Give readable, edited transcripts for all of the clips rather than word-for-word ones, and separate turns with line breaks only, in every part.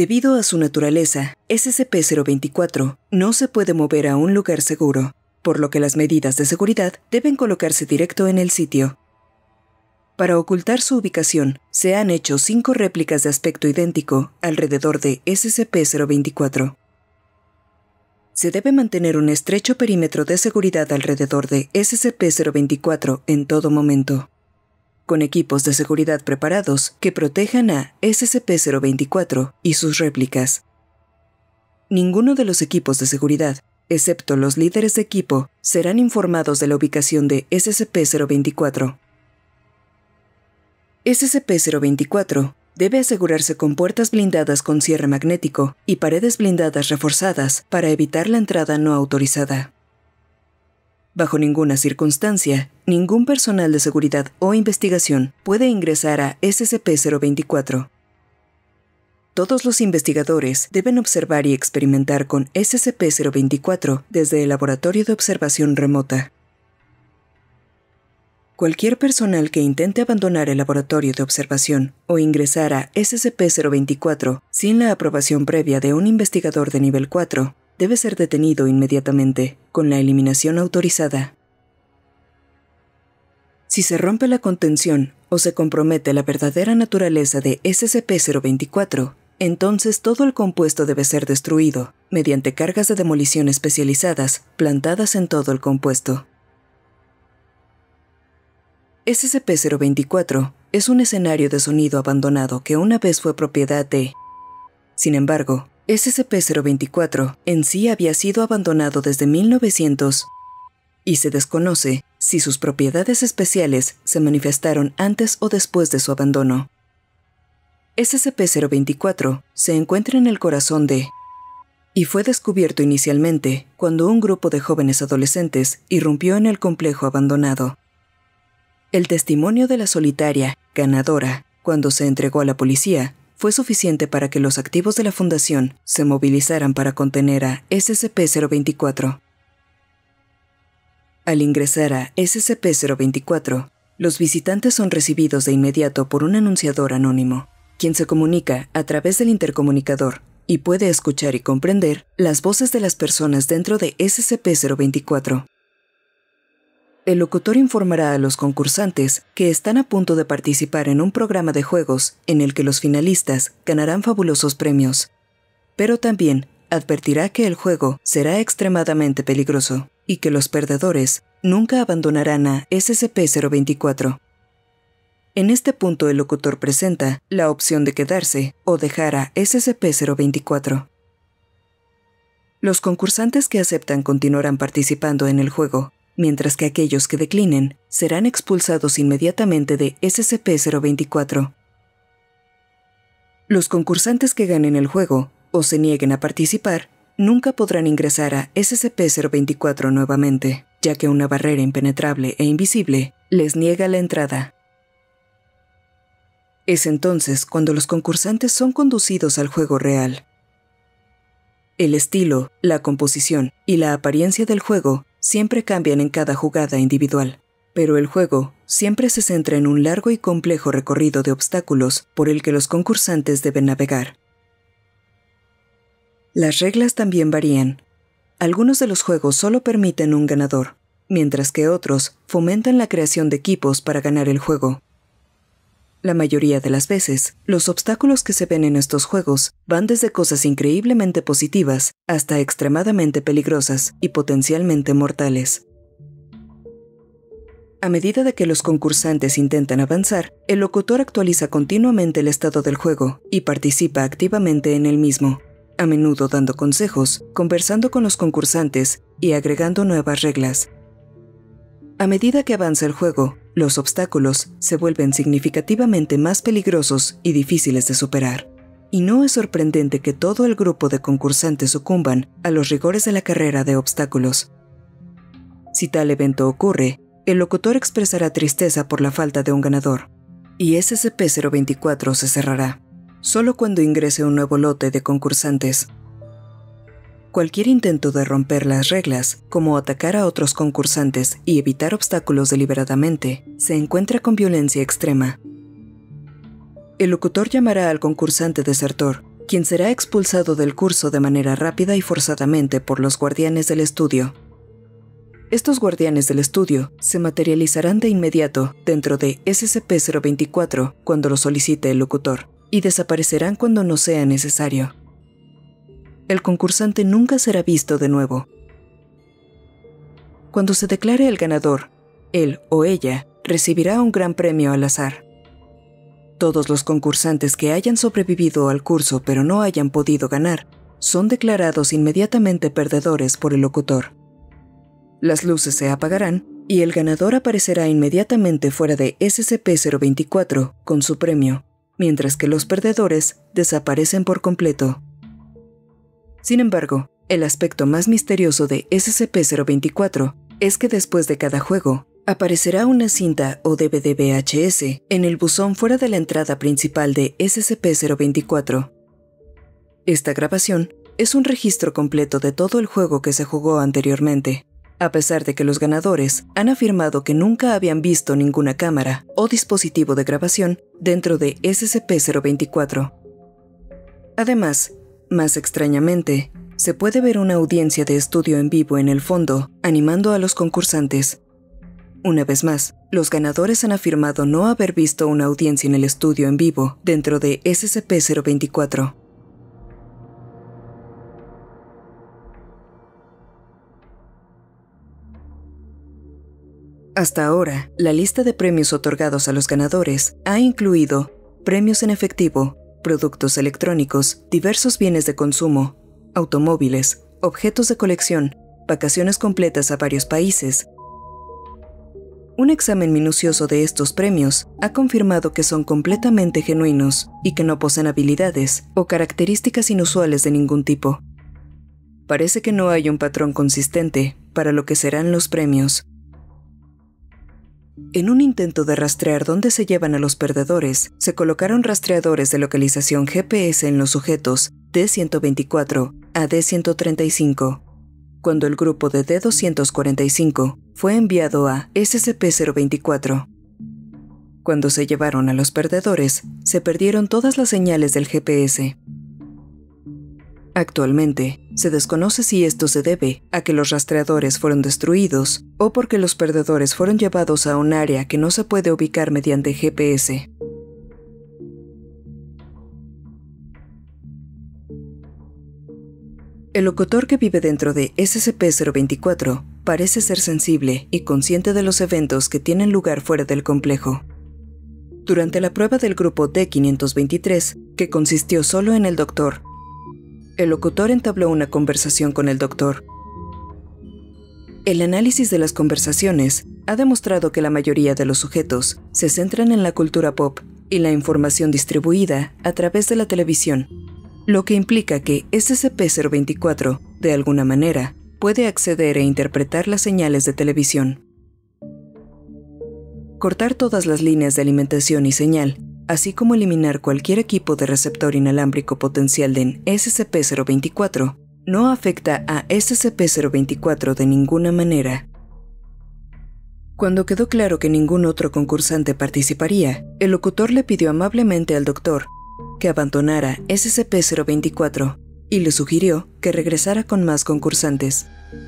Debido a su naturaleza, SCP-024 no se puede mover a un lugar seguro, por lo que las medidas de seguridad deben colocarse directo en el sitio. Para ocultar su ubicación, se han hecho 5 réplicas de aspecto idéntico alrededor de SCP-024. Se debe mantener un estrecho perímetro de seguridad alrededor de SCP-024 en todo momento, con equipos de seguridad preparados que protejan a SCP-024 y sus réplicas. Ninguno de los equipos de seguridad, excepto los líderes de equipo, serán informados de la ubicación de SCP-024. SCP-024 debe asegurarse con puertas blindadas con cierre magnético y paredes blindadas reforzadas para evitar la entrada no autorizada. Bajo ninguna circunstancia, ningún personal de seguridad o investigación puede ingresar a SCP-024. Todos los investigadores deben observar y experimentar con SCP-024 desde el laboratorio de observación remota. Cualquier personal que intente abandonar el laboratorio de observación o ingresar a SCP-024 sin la aprobación previa de un investigador de nivel 4 debe ser detenido inmediatamente, con la eliminación autorizada. Si se rompe la contención o se compromete la verdadera naturaleza de SCP-024, entonces todo el compuesto debe ser destruido mediante cargas de demolición especializadas plantadas en todo el compuesto. SCP-024 es un escenario de sonido abandonado que una vez fue propiedad de... Sin embargo, SCP-024 en sí había sido abandonado desde 1900 y se desconoce si sus propiedades especiales se manifestaron antes o después de su abandono. SCP-024 se encuentra en el corazón de... y fue descubierto inicialmente cuando un grupo de jóvenes adolescentes irrumpió en el complejo abandonado. El testimonio de la solitaria, ganadora, cuando se entregó a la policía, fue suficiente para que los activos de la Fundación se movilizaran para contener a SCP-024. Al ingresar a SCP-024, los visitantes son recibidos de inmediato por un anunciador anónimo, quien se comunica a través del intercomunicador y puede escuchar y comprender las voces de las personas dentro de SCP-024. El locutor informará a los concursantes que están a punto de participar en un programa de juegos en el que los finalistas ganarán fabulosos premios, pero también advertirá que el juego será extremadamente peligroso y que los perdedores nunca abandonarán a SCP-024. En este punto el locutor presenta la opción de quedarse o dejar a SCP-024. Los concursantes que aceptan continuarán participando en el juego, mientras que aquellos que declinen serán expulsados inmediatamente de SCP-024. Los concursantes que ganen el juego o se nieguen a participar nunca podrán ingresar a SCP-024 nuevamente, ya que una barrera impenetrable e invisible les niega la entrada. Es entonces cuando los concursantes son conducidos al juego real. El estilo, la composición y la apariencia del juego siempre cambian en cada jugada individual, pero el juego siempre se centra en un largo y complejo recorrido de obstáculos por el que los concursantes deben navegar. Las reglas también varían. Algunos de los juegos solo permiten un ganador, mientras que otros fomentan la creación de equipos para ganar el juego. La mayoría de las veces, los obstáculos que se ven en estos juegos van desde cosas increíblemente positivas hasta extremadamente peligrosas y potencialmente mortales. A medida de que los concursantes intentan avanzar, el locutor actualiza continuamente el estado del juego y participa activamente en el mismo, a menudo dando consejos, conversando con los concursantes y agregando nuevas reglas. A medida que avanza el juego, los obstáculos se vuelven significativamente más peligrosos y difíciles de superar. Y no es sorprendente que todo el grupo de concursantes sucumban a los rigores de la carrera de obstáculos. Si tal evento ocurre, el locutor expresará tristeza por la falta de un ganador, y SCP-024 se cerrará, solo cuando ingrese un nuevo lote de concursantes. Cualquier intento de romper las reglas, como atacar a otros concursantes y evitar obstáculos deliberadamente, se encuentra con violencia extrema. El locutor llamará al concursante desertor quien será expulsado del curso de manera rápida y forzadamente por los guardianes del estudio. Estos guardianes del estudio se materializarán de inmediato dentro de SCP-024 cuando lo solicite el locutor, y desaparecerán cuando no sea necesario. El concursante nunca será visto de nuevo. Cuando se declare el ganador, él o ella recibirá un gran premio al azar. Todos los concursantes que hayan sobrevivido al curso pero no hayan podido ganar, son declarados inmediatamente perdedores por el locutor. Las luces se apagarán y el ganador aparecerá inmediatamente fuera de SCP-024 con su premio, mientras que los perdedores desaparecen por completo. Sin embargo, el aspecto más misterioso de SCP-024 es que después de cada juego, aparecerá una cinta o DVD VHS en el buzón fuera de la entrada principal de SCP-024. Esta grabación es un registro completo de todo el juego que se jugó anteriormente, a pesar de que los ganadores han afirmado que nunca habían visto ninguna cámara o dispositivo de grabación dentro de SCP-024. Además, más extrañamente, se puede ver una audiencia de estudio en vivo en el fondo, animando a los concursantes. Una vez más, los ganadores han afirmado no haber visto una audiencia en el estudio en vivo dentro de SCP-024. Hasta ahora, la lista de premios otorgados a los ganadores ha incluido premios en efectivo, productos electrónicos, diversos bienes de consumo, automóviles, objetos de colección, vacaciones completas a varios países. Un examen minucioso de estos premios ha confirmado que son completamente genuinos y que no poseen habilidades o características inusuales de ningún tipo. Parece que no hay un patrón consistente para lo que serán los premios. En un intento de rastrear dónde se llevan a los perdedores, se colocaron rastreadores de localización GPS en los sujetos D-124 a D-135, cuando el grupo de D-245 fue enviado a SCP-024. Cuando se llevaron a los perdedores, se perdieron todas las señales del GPS. Actualmente, se desconoce si esto se debe a que los rastreadores fueron destruidos o porque los perdedores fueron llevados a un área que no se puede ubicar mediante GPS. El locutor que vive dentro de SCP-024 parece ser sensible y consciente de los eventos que tienen lugar fuera del complejo. Durante la prueba del grupo D-523, que consistió solo en el Dr., el locutor entabló una conversación con el doctor. El análisis de las conversaciones ha demostrado que la mayoría de los sujetos se centran en la cultura pop y la información distribuida a través de la televisión, lo que implica que SCP-024, de alguna manera, puede acceder e interpretar las señales de televisión. Cortar todas las líneas de alimentación y señal, así como eliminar cualquier equipo de receptor inalámbrico potencial de SCP-024, no afecta a SCP-024 de ninguna manera. Cuando quedó claro que ningún otro concursante participaría, el locutor le pidió amablemente al doctor que abandonara SCP-024 y le sugirió que regresara con más concursantes.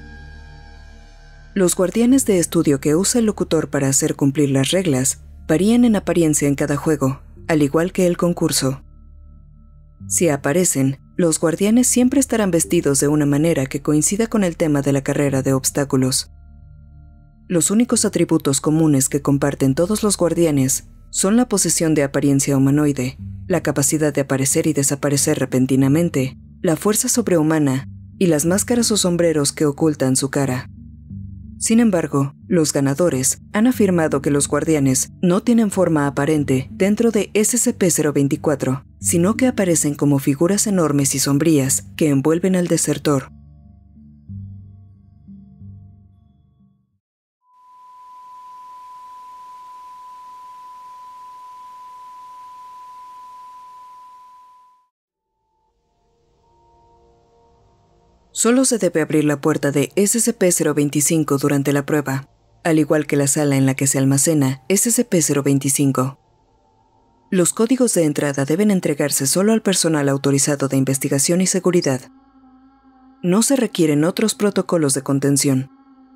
Los guardianes de estudio que usa el locutor para hacer cumplir las reglas varían en apariencia en cada juego, al igual que el concurso. Si aparecen, los guardianes siempre estarán vestidos de una manera que coincida con el tema de la carrera de obstáculos. Los únicos atributos comunes que comparten todos los guardianes son la posesión de apariencia humanoide, la capacidad de aparecer y desaparecer repentinamente, la fuerza sobrehumana y las máscaras o sombreros que ocultan su cara. Sin embargo, los ganadores han afirmado que los guardianes no tienen forma aparente dentro de SCP-024, sino que aparecen como figuras enormes y sombrías que envuelven al desertor. Solo se debe abrir la puerta de SCP-025 durante la prueba, al igual que la sala en la que se almacena SCP-025. Los códigos de entrada deben entregarse solo al personal autorizado de investigación y seguridad. No se requieren otros protocolos de contención.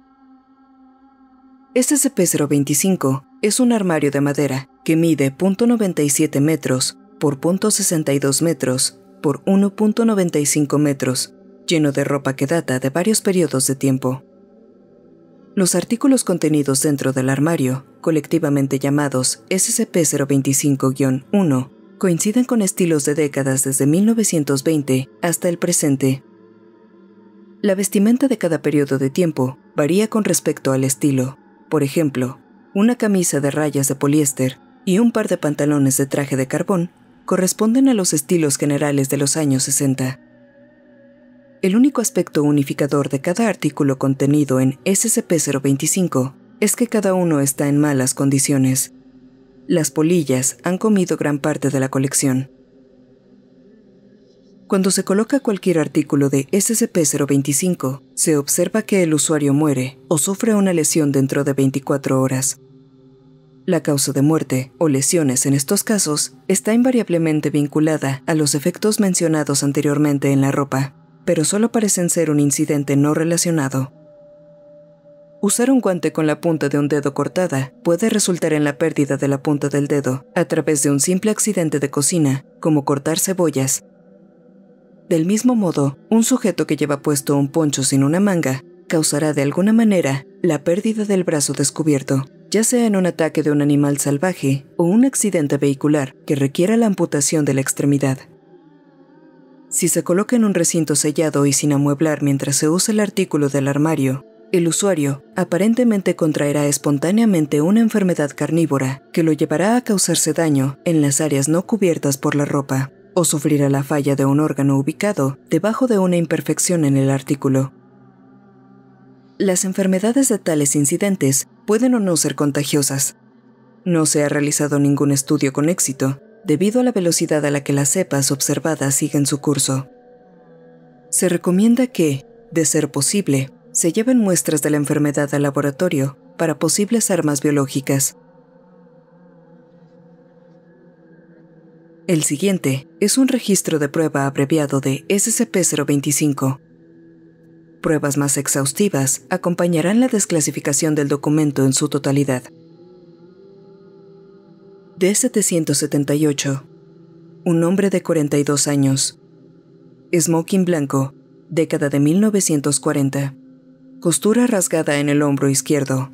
SCP-025 es un armario de madera que mide 0.97 metros por 0.62 metros por 1.95 metros, lleno de ropa que data de varios periodos de tiempo. Los artículos contenidos dentro del armario, colectivamente llamados SCP-025-1, coinciden con estilos de décadas desde 1920 hasta el presente. La vestimenta de cada periodo de tiempo varía con respecto al estilo. Por ejemplo, una camisa de rayas de poliéster y un par de pantalones de traje de carbón corresponden a los estilos generales de los años 60. El único aspecto unificador de cada artículo contenido en SCP-025 es que cada uno está en malas condiciones. Las polillas han comido gran parte de la colección. Cuando se coloca cualquier artículo de SCP-025, se observa que el usuario muere o sufre una lesión dentro de 24 horas. La causa de muerte o lesiones en estos casos está invariablemente vinculada a los efectos mencionados anteriormente en la ropa, pero solo parecen ser un incidente no relacionado. Usar un guante con la punta de un dedo cortada puede resultar en la pérdida de la punta del dedo a través de un simple accidente de cocina, como cortar cebollas. Del mismo modo, un sujeto que lleva puesto un poncho sin una manga causará de alguna manera la pérdida del brazo descubierto, ya sea en un ataque de un animal salvaje o un accidente vehicular que requiera la amputación de la extremidad. Si se coloca en un recinto sellado y sin amueblar mientras se usa el artículo del armario, el usuario aparentemente contraerá espontáneamente una enfermedad carnívora que lo llevará a causarse daño en las áreas no cubiertas por la ropa, o sufrirá la falla de un órgano ubicado debajo de una imperfección en el artículo. Las enfermedades de tales incidentes pueden o no ser contagiosas. No se ha realizado ningún estudio con éxito, debido a la velocidad a la que las cepas observadas siguen su curso. Se recomienda que, de ser posible, se lleven muestras de la enfermedad al laboratorio para posibles armas biológicas. El siguiente es un registro de prueba abreviado de SCP-025. Pruebas más exhaustivas acompañarán la desclasificación del documento en su totalidad. D-778. Un hombre de 42 años. Smoking blanco, década de 1940. Costura rasgada en el hombro izquierdo.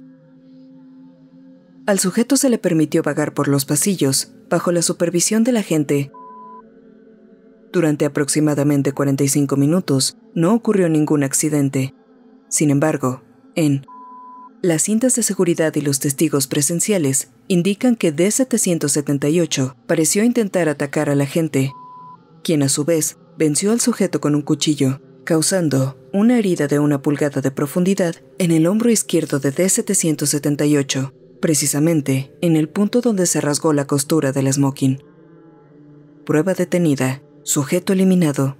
Al sujeto se le permitió vagar por los pasillos bajo la supervisión del agente. Durante aproximadamente 45 minutos no ocurrió ningún accidente. Sin embargo, las cintas de seguridad y los testigos presenciales indican que D-778 pareció intentar atacar al agente, quien a su vez venció al sujeto con un cuchillo, causando una herida de 1 pulgada de profundidad en el hombro izquierdo de D-778, precisamente en el punto donde se rasgó la costura del smoking. Prueba detenida. Sujeto eliminado.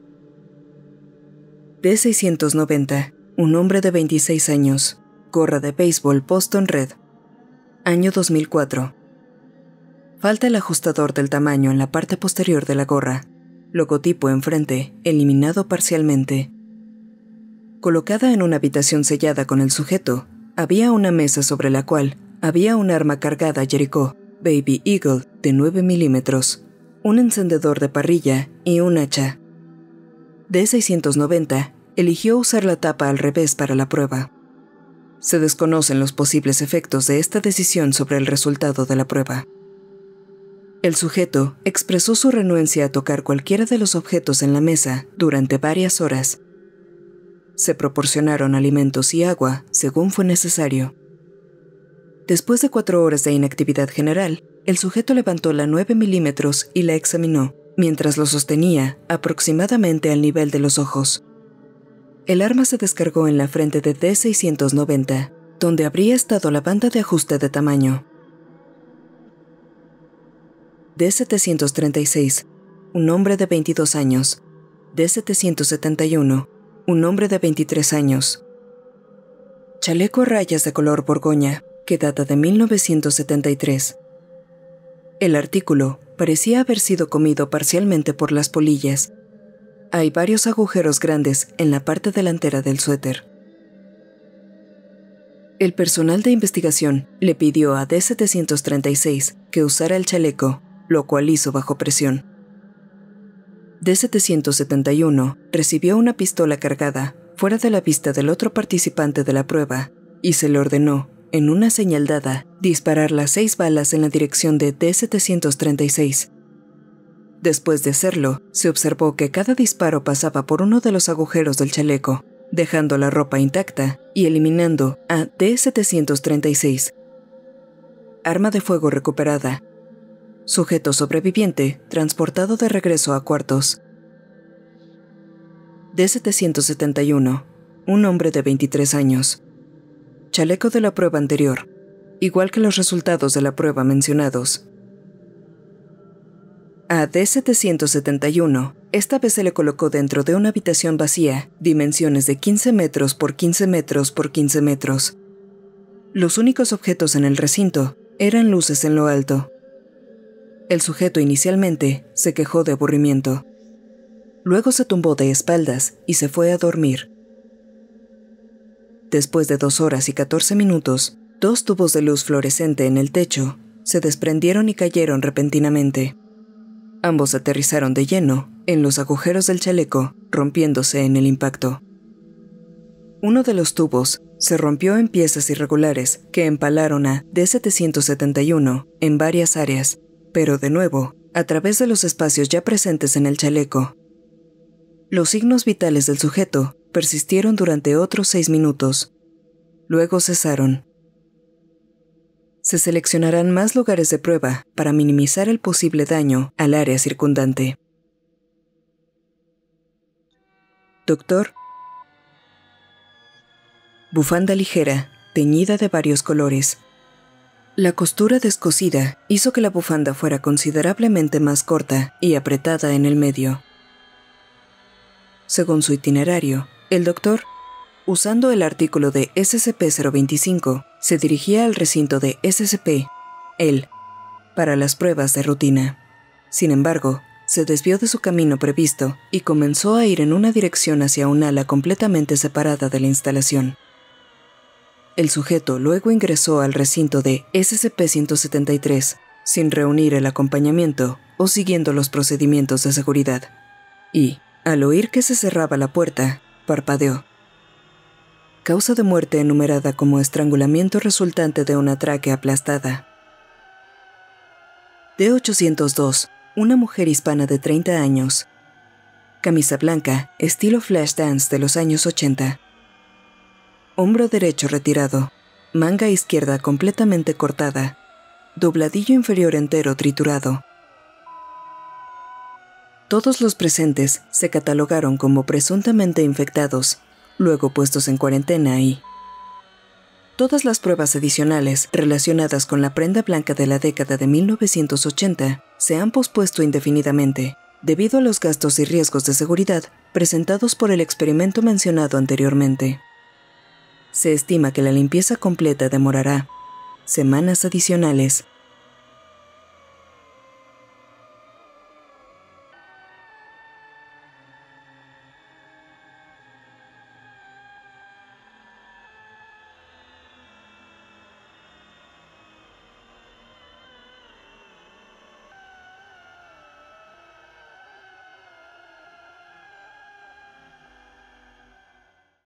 D-690. Un hombre de 26 años. Gorra de béisbol Boston Red. Año 2004. Falta el ajustador del tamaño en la parte posterior de la gorra. Logotipo enfrente, eliminado parcialmente. Colocada en una habitación sellada con el sujeto, había una mesa sobre la cual había un arma cargada Jericho Baby Eagle de 9 milímetros, un encendedor de parrilla y un hacha. D-690 eligió usar la tapa al revés para la prueba. Se desconocen los posibles efectos de esta decisión sobre el resultado de la prueba. El sujeto expresó su renuencia a tocar cualquiera de los objetos en la mesa durante varias horas. Se proporcionaron alimentos y agua según fue necesario. Después de 4 horas de inactividad general, el sujeto levantó la 9 milímetros y la examinó, mientras lo sostenía aproximadamente al nivel de los ojos. El arma se descargó en la frente de D-690, donde habría estado la banda de ajuste de tamaño. D-736. Un hombre de 22 años. D-771. Un hombre de 23 años. Chaleco a rayas de color borgoña, que data de 1973. El artículo parecía haber sido comido parcialmente por las polillas. Hay varios agujeros grandes en la parte delantera del suéter. El personal de investigación le pidió a D-736 que usara el chaleco, lo cual hizo bajo presión. D-771 recibió una pistola cargada fuera de la vista del otro participante de la prueba y se le ordenó, en una señal dada, disparar las 6 balas en la dirección de D-736. Después de hacerlo, se observó que cada disparo pasaba por uno de los agujeros del chaleco, dejando la ropa intacta y eliminando a D-736. Arma de fuego recuperada. Sujeto sobreviviente transportado de regreso a cuartos. D-771, un hombre de 23 años. Chaleco de la prueba anterior, igual que los resultados de la prueba mencionados. A D-771, esta vez se le colocó dentro de una habitación vacía, dimensiones de 15 metros por 15 metros por 15 metros. Los únicos objetos en el recinto eran luces en lo alto. El sujeto inicialmente se quejó de aburrimiento. Luego se tumbó de espaldas y se fue a dormir. Después de 2 horas y 14 minutos, 2 tubos de luz fluorescente en el techo se desprendieron y cayeron repentinamente. Ambos aterrizaron de lleno en los agujeros del chaleco, rompiéndose en el impacto. Uno de los tubos se rompió en piezas irregulares que empalaron a D-771 en varias áreas, pero de nuevo, a través de los espacios ya presentes en el chaleco. Los signos vitales del sujeto persistieron durante otros 6 minutos. Luego cesaron. Se seleccionarán más lugares de prueba para minimizar el posible daño al área circundante. Doctor. Bufanda ligera, teñida de varios colores. La costura descosida hizo que la bufanda fuera considerablemente más corta y apretada en el medio. Según su itinerario, el doctor, usando el artículo de SCP-025, se dirigía al recinto de SCP, para las pruebas de rutina. Sin embargo, se desvió de su camino previsto y comenzó a ir en una dirección hacia un ala completamente separada de la instalación. El sujeto luego ingresó al recinto de SCP-173, sin reunir el acompañamiento o siguiendo los procedimientos de seguridad. Y, al oír que se cerraba la puerta, parpadeó. Causa de muerte enumerada como estrangulamiento resultante de una tráquea aplastada. D-802, una mujer hispana de 30 años. Camisa blanca, estilo Flashdance de los años 80. Hombro derecho retirado, manga izquierda completamente cortada, dobladillo inferior entero triturado. Todos los presentes se catalogaron como presuntamente infectados, luego puestos en cuarentena y... Todas las pruebas adicionales relacionadas con la prenda blanca de la década de 1980 se han pospuesto indefinidamente, debido a los gastos y riesgos de seguridad presentados por el experimento mencionado anteriormente. Se estima que la limpieza completa demorará semanas adicionales.